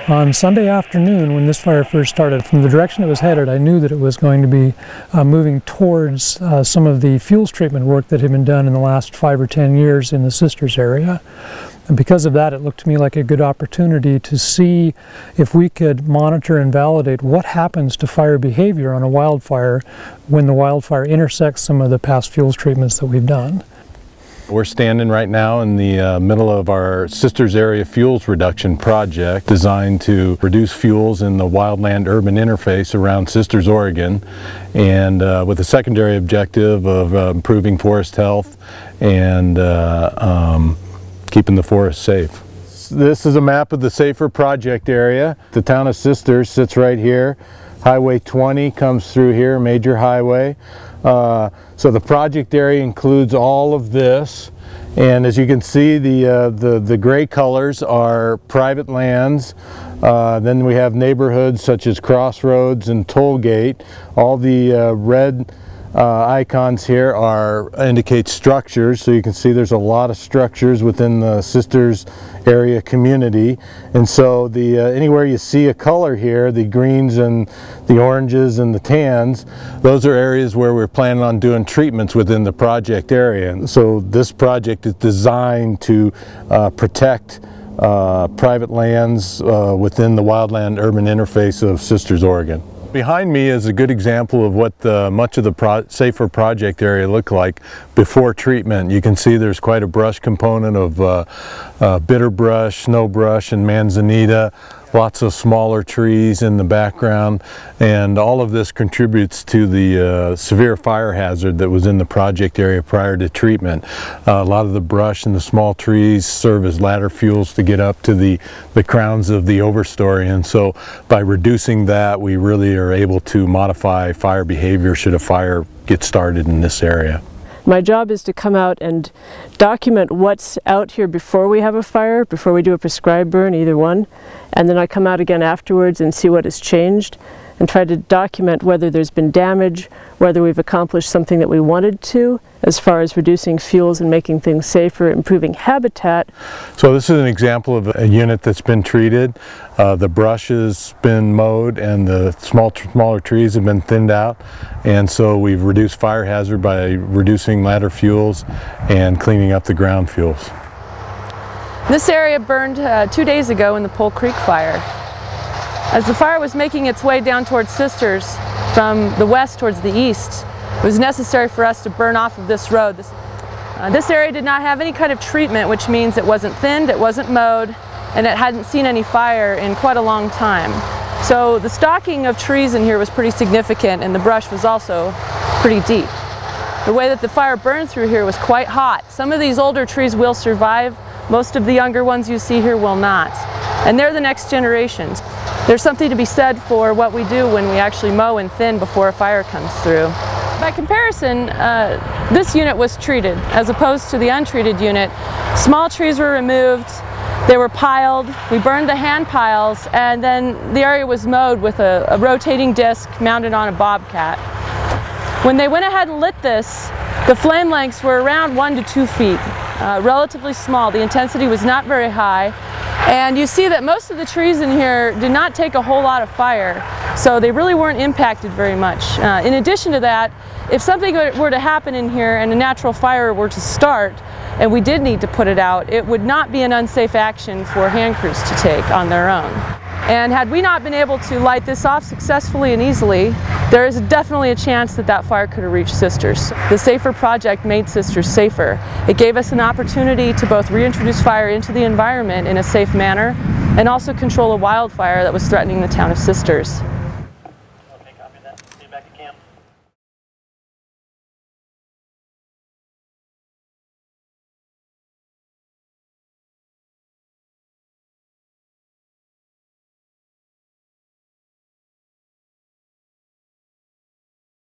On Sunday afternoon, when this fire first started, from the direction it was headed, I knew that it was going to be moving towards some of the fuels treatment work that had been done in the last 5 or 10 years in the Sisters area. And because of that, it looked to me like a good opportunity to see if we could monitor and validate what happens to fire behavior on a wildfire when the wildfire intersects some of the past fuels treatments that we've done. We're standing right now in the middle of our Sisters Area Fuels Reduction Project designed to reduce fuels in the Wildland Urban Interface around Sisters, Oregon, and with a secondary objective of improving forest health and keeping the forest safe. This is a map of the Safer Project area. The town of Sisters sits right here. Highway 20 comes through here, major highway. So the project area includes all of this, and as you can see, the gray colors are private lands. Then we have neighborhoods such as Crossroads and Tollgate. All the red icons here indicate structures, so you can see there's a lot of structures within the Sisters area community. And so anywhere you see a color here, the greens and the oranges and the tans, those are areas where we're planning on doing treatments within the project area. And so this project is designed to protect private lands within the Wildland Urban Interface of Sisters, Oregon. Behind me is a good example of what much of the Safer Project area looked like before treatment. You can see there's quite a brush component of bitter brush, snow brush, and manzanita. Lots of smaller trees in the background, and all of this contributes to the severe fire hazard that was in the project area prior to treatment. A lot of the brush and the small trees serve as ladder fuels to get up to the crowns of the overstory, and so by reducing that, we really are able to modify fire behavior should a fire get started in this area. My job is to come out and document what's out here before we have a fire, before we do a prescribed burn, either one, and then I come out again afterwards and see what has changed and try to document whether there's been damage, whether we've accomplished something that we wanted to as far as reducing fuels and making things safer, improving habitat. So this is an example of a unit that's been treated. The brush has been mowed and the smaller trees have been thinned out, and so we've reduced fire hazard by reducing ladder fuels and cleaning up the ground fuels. This area burned 2 days ago in the Pole Creek fire. As the fire was making its way down towards Sisters from the west towards the east, it was necessary for us to burn off of this road. This area did not have any kind of treatment, which means it wasn't thinned, it wasn't mowed, and it hadn't seen any fire in quite a long time. So the stocking of trees in here was pretty significant, and the brush was also pretty deep. The way that the fire burned through here was quite hot. Some of these older trees will survive, most of the younger ones you see here will not. And they're the next generations. There's something to be said for what we do when we actually mow and thin before a fire comes through. By comparison, this unit was treated as opposed to the untreated unit. Small trees were removed, they were piled, we burned the hand piles, and then the area was mowed with a rotating disc mounted on a bobcat. When they went ahead and lit this, the flame lengths were around 1 to 2 feet, relatively small. The intensity was not very high. And you see that most of the trees in here did not take a whole lot of fire, so they really weren't impacted very much. In addition to that, if something were to happen in here and a natural fire were to start, and we did need to put it out, it would not be an unsafe action for hand crews to take on their own. And had we not been able to light this off successfully and easily, there is definitely a chance that that fire could have reached Sisters. The Safer Project made Sisters safer. It gave us an opportunity to both reintroduce fire into the environment in a safe manner and also control a wildfire that was threatening the town of Sisters.